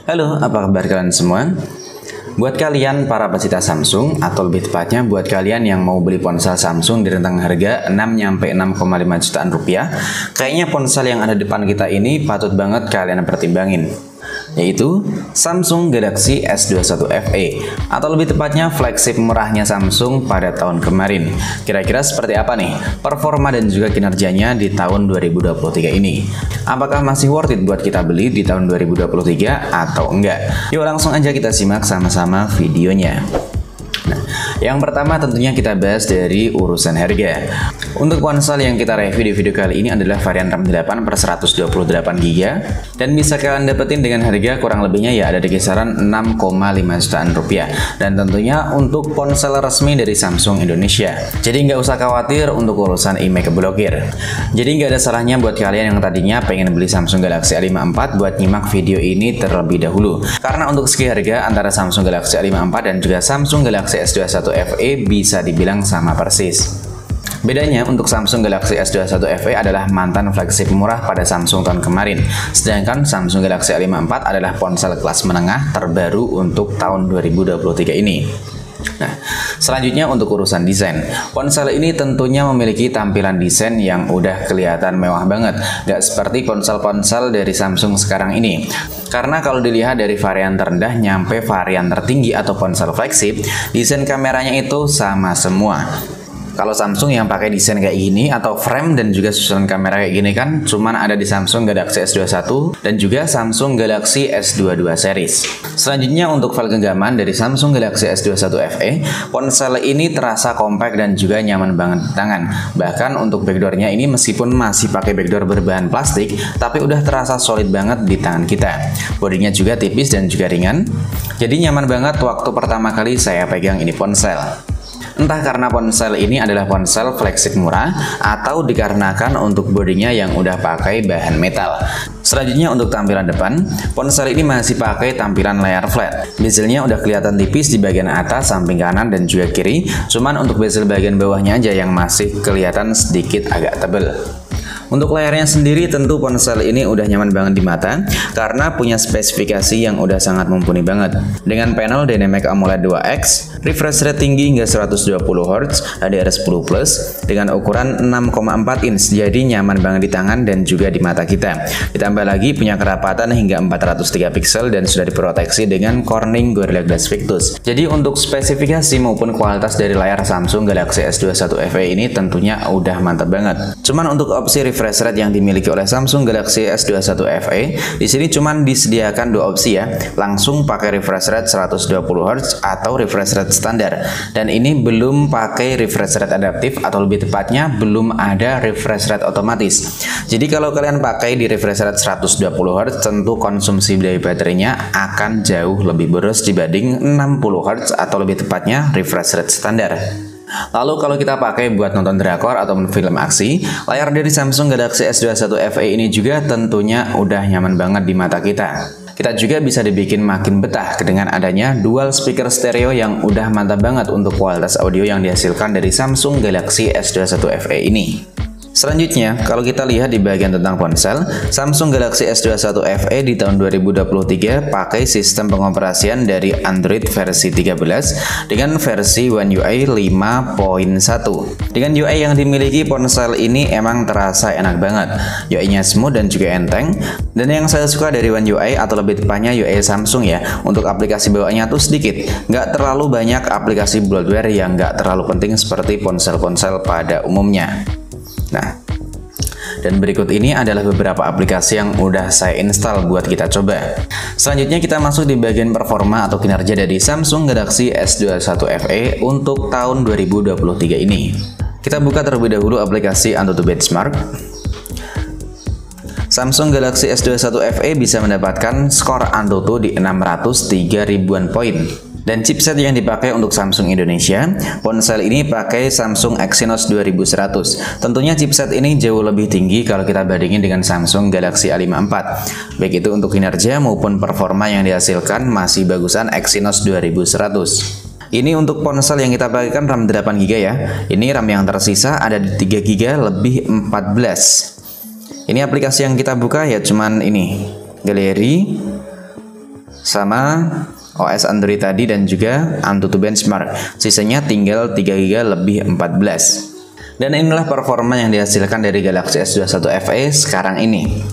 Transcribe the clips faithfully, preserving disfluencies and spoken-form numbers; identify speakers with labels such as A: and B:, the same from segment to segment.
A: Halo, apa kabar kalian semua? Buat kalian para pecinta Samsung, atau lebih tepatnya buat kalian yang mau beli ponsel Samsung di rentang harga enam sampai enam koma lima jutaan rupiah, kayaknya ponsel yang ada depan kita ini patut banget kalian pertimbangin, yaitu Samsung Galaxy S dua puluh satu F E, atau lebih tepatnya flagship murahnya Samsung pada tahun kemarin. Kira-kira seperti apa nih performa dan juga kinerjanya di tahun dua ribu dua puluh tiga ini? Apakah masih worth it buat kita beli di tahun dua ribu dua puluh tiga atau enggak? Yuk langsung aja kita simak sama-sama videonya. Nah, yang pertama tentunya kita bahas dari urusan harga. Untuk ponsel yang kita review di video kali ini adalah varian RAM delapan per seratus dua puluh delapan giga dan bisa kalian dapetin dengan harga kurang lebihnya ya ada di kisaran enam koma lima jutaan rupiah, dan tentunya untuk ponsel resmi dari Samsung Indonesia. Jadi nggak usah khawatir untuk urusan email keblokir. Jadi nggak ada salahnya buat kalian yang tadinya pengen beli Samsung Galaxy A lima puluh empat buat nyimak video ini terlebih dahulu, karena untuk segi harga antara Samsung Galaxy A lima puluh empat dan juga Samsung Galaxy S dua puluh satu F E bisa dibilang sama persis. Bedanya untuk Samsung Galaxy S dua puluh satu F E adalah mantan flagship murah pada Samsung tahun kemarin, sedangkan Samsung Galaxy A lima puluh empat adalah ponsel kelas menengah terbaru untuk tahun dua ribu dua puluh tiga ini. Nah, selanjutnya untuk urusan desain, ponsel ini tentunya memiliki tampilan desain yang udah kelihatan mewah banget, gak seperti ponsel-ponsel dari Samsung sekarang ini. Karena kalau dilihat dari varian terendah nyampe varian tertinggi atau ponsel flagship, desain kameranya itu sama semua. Kalau Samsung yang pakai desain kayak gini atau frame dan juga susunan kamera kayak gini kan cuman ada di Samsung Galaxy S dua puluh satu dan juga Samsung Galaxy S dua puluh dua series. Selanjutnya untuk file genggaman dari Samsung Galaxy S dua puluh satu F E, ponsel ini terasa kompak dan juga nyaman banget di tangan. Bahkan untuk backdoornya ini meskipun masih pakai backdoor berbahan plastik, tapi udah terasa solid banget di tangan kita. Bodinya juga tipis dan juga ringan, jadi nyaman banget waktu pertama kali saya pegang ini ponsel. Entah karena ponsel ini adalah ponsel flagship murah atau dikarenakan untuk bodinya yang udah pakai bahan metal. Selanjutnya untuk tampilan depan, ponsel ini masih pakai tampilan layar flat. Bezelnya udah kelihatan tipis di bagian atas, samping kanan dan juga kiri. Cuman untuk bezel bagian bawahnya aja yang masih kelihatan sedikit agak tebal. Untuk layarnya sendiri tentu ponsel ini udah nyaman banget di mata karena punya spesifikasi yang udah sangat mumpuni banget. Dengan panel Dynamic AMOLED dua X, refresh rate tinggi hingga seratus dua puluh hertz, H D R sepuluh plus dengan ukuran enam koma empat inch, jadi nyaman banget di tangan dan juga di mata kita. Ditambah lagi punya kerapatan hingga empat ratus tiga piksel dan sudah diproteksi dengan Corning Gorilla Glass Victus. Jadi untuk spesifikasi maupun kualitas dari layar Samsung Galaxy S dua puluh satu F E ini tentunya udah mantap banget. Cuman untuk opsi refresh refresh rate yang dimiliki oleh Samsung Galaxy S dua puluh satu F E, di sini cuman disediakan dua opsi ya, langsung pakai refresh rate seratus dua puluh hertz atau refresh rate standar. Dan ini belum pakai refresh rate adaptif atau lebih tepatnya belum ada refresh rate otomatis. Jadi kalau kalian pakai di refresh rate seratus dua puluh hertz, tentu konsumsi dari baterainya akan jauh lebih boros dibanding enam puluh hertz atau lebih tepatnya refresh rate standar. Lalu kalau kita pakai buat nonton drakor ataupun film aksi, layar dari Samsung Galaxy S dua puluh satu F E ini juga tentunya udah nyaman banget di mata kita. Kita juga bisa dibikin makin betah dengan adanya dual speaker stereo yang udah mantap banget untuk kualitas audio yang dihasilkan dari Samsung Galaxy S dua puluh satu F E ini. Selanjutnya, kalau kita lihat di bagian tentang ponsel, Samsung Galaxy S dua puluh satu F E di tahun dua ribu dua puluh tiga pakai sistem pengoperasian dari Android versi tiga belas dengan versi One U I lima titik satu. Dengan U I yang dimiliki ponsel ini emang terasa enak banget. U I-nya smooth dan juga enteng. Dan yang saya suka dari One U I atau lebih tepatnya U I Samsung ya, untuk aplikasi bawaannya tuh sedikit. Nggak terlalu banyak aplikasi bloatware yang nggak terlalu penting seperti ponsel-ponsel pada umumnya. Nah, dan berikut ini adalah beberapa aplikasi yang udah saya install buat kita coba. Selanjutnya kita masuk di bagian performa atau kinerja dari Samsung Galaxy S dua puluh satu F E untuk tahun dua ribu dua puluh tiga ini. Kita buka terlebih dahulu aplikasi AnTuTu Benchmark. Samsung Galaxy S dua puluh satu F E bisa mendapatkan skor AnTuTu di enam ratus tiga ribuan poin. Dan chipset yang dipakai untuk Samsung Indonesia, ponsel ini pakai Samsung Exynos dua ribu seratus. Tentunya chipset ini jauh lebih tinggi kalau kita bandingin dengan Samsung Galaxy A lima puluh empat. Baik itu untuk kinerja maupun performa yang dihasilkan masih bagusan Exynos dua ribu seratus. Ini untuk ponsel yang kita pakai kan RAM delapan giga ya. Ini RAM yang tersisa ada di tiga giga lebih empat belas. Ini aplikasi yang kita buka ya cuman ini, galeri. sama O S Android tadi dan juga AnTuTu benchmark. Sisanya tinggal tiga giga lebih empat belas. Dan inilah performa yang dihasilkan dari Galaxy S dua puluh satu F E sekarang ini.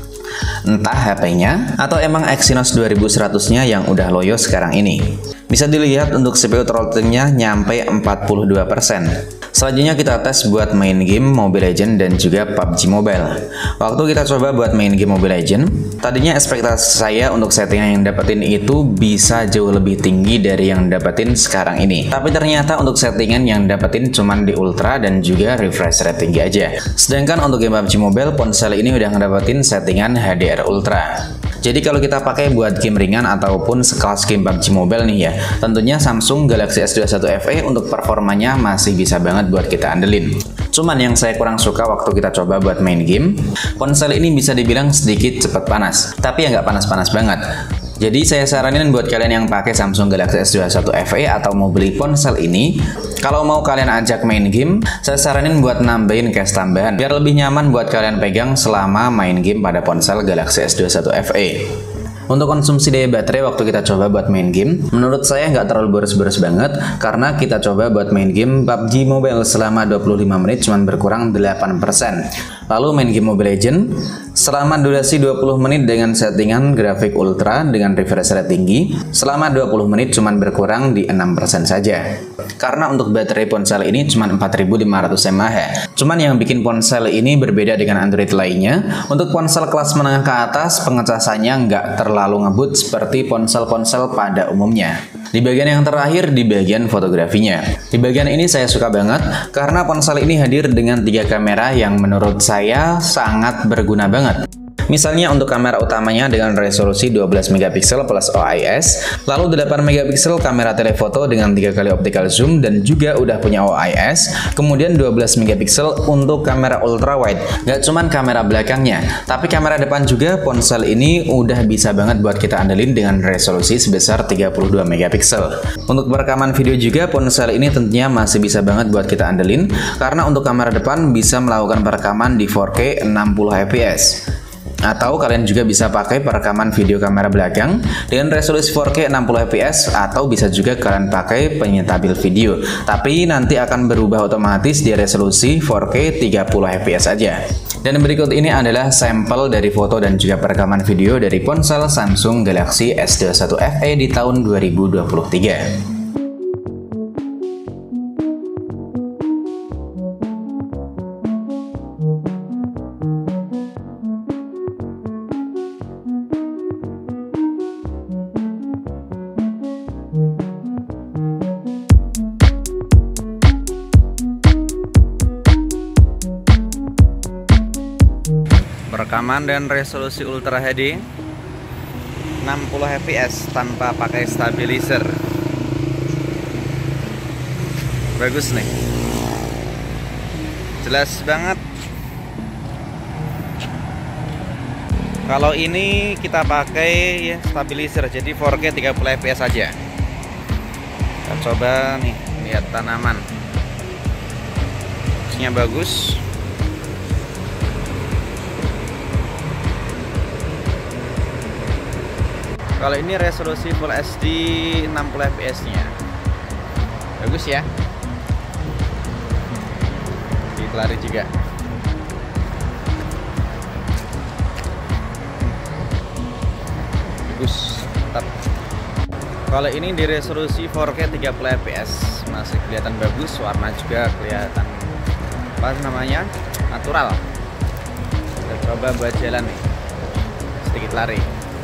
A: Entah H P-nya atau emang Exynos dua ribu seratus-nya yang udah loyo sekarang ini. Bisa dilihat untuk C P U throttling-nya nyampe empat puluh dua persen. Selanjutnya kita tes buat main game Mobile Legends dan juga P U B G Mobile. Waktu kita coba buat main game Mobile Legends, tadinya ekspektasi saya untuk settingan yang dapetin itu bisa jauh lebih tinggi dari yang dapetin sekarang ini. Tapi ternyata untuk settingan yang dapetin cuman di ultra dan juga refresh rate tinggi aja. Sedangkan untuk game P U B G Mobile, ponsel ini udah ngedapetin settingan H D R Ultra. Jadi kalau kita pakai buat game ringan ataupun sekelas game P U B G Mobile nih ya, tentunya Samsung Galaxy S dua puluh satu F E untuk performanya masih bisa banget buat kita andelin. Cuman yang saya kurang suka waktu kita coba buat main game, ponsel ini bisa dibilang sedikit cepat panas, tapi ya nggak panas-panas banget. Jadi saya saranin buat kalian yang pakai Samsung Galaxy S dua puluh satu F E atau mau beli ponsel ini, kalau mau kalian ajak main game, saya saranin buat nambahin case tambahan biar lebih nyaman buat kalian pegang selama main game pada ponsel Galaxy S dua puluh satu F E. Untuk konsumsi daya baterai waktu kita coba buat main game, menurut saya nggak terlalu boros-boros banget karena kita coba buat main game P U B G Mobile selama dua puluh lima menit cuman berkurang delapan persen. Lalu main game Mobile Legends selama durasi dua puluh menit dengan settingan grafik ultra dengan refresh rate tinggi, selama dua puluh menit cuman berkurang di enam persen saja. Karena untuk baterai ponsel ini cuma empat ribu lima ratus mAh. Cuman yang bikin ponsel ini berbeda dengan Android lainnya, untuk ponsel kelas menengah ke atas pengecasannya nggak terlalu ngebut seperti ponsel-ponsel pada umumnya. Di bagian yang terakhir, di bagian fotografinya. Di bagian ini saya suka banget karena ponsel ini hadir dengan tiga kamera yang menurut saya sangat berguna banget. Misalnya untuk kamera utamanya dengan resolusi dua belas megapiksel plus O I S, lalu delapan megapiksel kamera telefoto dengan tiga kali optical zoom dan juga udah punya O I S, kemudian dua belas megapiksel untuk kamera ultra wide. Gak cuman kamera belakangnya, tapi kamera depan juga ponsel ini udah bisa banget buat kita andelin dengan resolusi sebesar tiga puluh dua megapiksel. Untuk perekaman video juga ponsel ini tentunya masih bisa banget buat kita andelin karena untuk kamera depan bisa melakukan perekaman di empat K enam puluh F P S. Atau kalian juga bisa pakai perekaman video kamera belakang dengan resolusi empat K enam puluh F P S, atau bisa juga kalian pakai penyetabil video, tapi nanti akan berubah otomatis di resolusi empat K tiga puluh F P S aja. Dan berikut ini adalah sampel dari foto dan juga perekaman video dari ponsel Samsung Galaxy S dua puluh satu F E di tahun dua ribu dua puluh tiga. Perekaman dan resolusi Ultra H D enam puluh F P S tanpa pakai stabilizer. Bagus nih, jelas banget. Kalau ini kita pakai ya stabilizer, jadi empat K tiga puluh F P S aja. Kita coba nih, lihat tanaman, isinya bagus. Kalau ini resolusi Full H D enam puluh F P S-nya. Bagus ya. Lari juga. Bagus, mantap. Kalau ini di resolusi empat K tiga puluh F P S masih kelihatan bagus, warna juga kelihatan apa namanya? Natural. Kita coba buat jalan nih. Sedikit lari.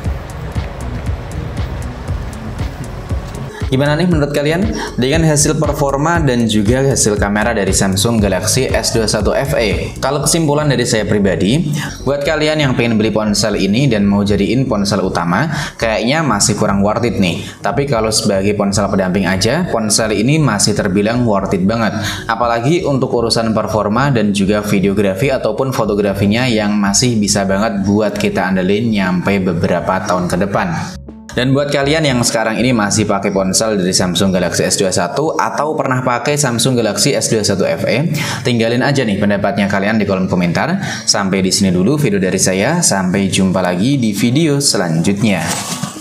A: Gimana nih menurut kalian dengan hasil performa dan juga hasil kamera dari Samsung Galaxy S dua puluh satu F E? Kalau kesimpulan dari saya pribadi, buat kalian yang pengen beli ponsel ini dan mau jadiin ponsel utama, kayaknya masih kurang worth it nih. Tapi kalau sebagai ponsel pendamping aja, ponsel ini masih terbilang worth it banget. Apalagi untuk urusan performa dan juga videografi ataupun fotografinya yang masih bisa banget buat kita andelin nyampe beberapa tahun ke depan. Dan buat kalian yang sekarang ini masih pakai ponsel dari Samsung Galaxy S dua puluh satu atau pernah pakai Samsung Galaxy S dua puluh satu F E, tinggalin aja nih pendapatnya kalian di kolom komentar. Sampai di sini dulu video dari saya, sampai jumpa lagi di video selanjutnya.